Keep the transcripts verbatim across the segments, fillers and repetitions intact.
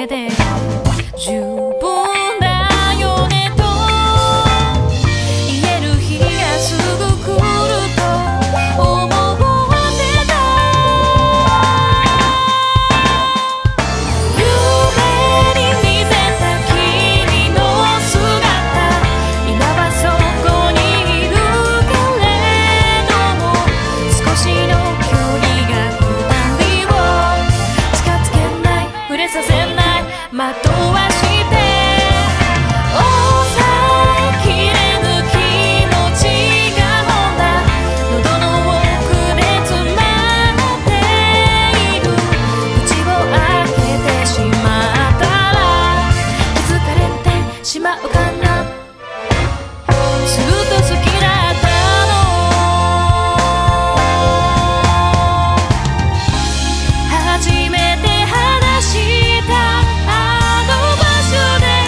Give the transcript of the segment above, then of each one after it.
けで十分だよねと言える日がすぐ来ると思ってた。夢に見てた君の姿、今はそこにいるけれども、少しの距離が二人を近づけない、触れさせない、惑わして抑えきれぬ気持ちがもんだ、喉の奥で詰まっている。口を開けてしまったら気づかれてしまうかな。ずっと好きだったの、初めて話したあの場所で、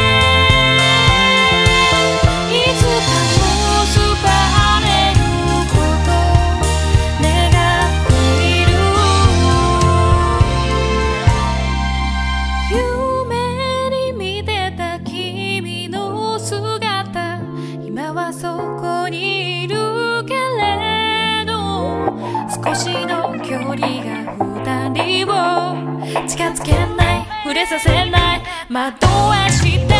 いつか結ばれること願っている。夢に見てた君の姿、今はそこにいるけれど、少しの距離が二人を近づけない、触れさせない、惑わして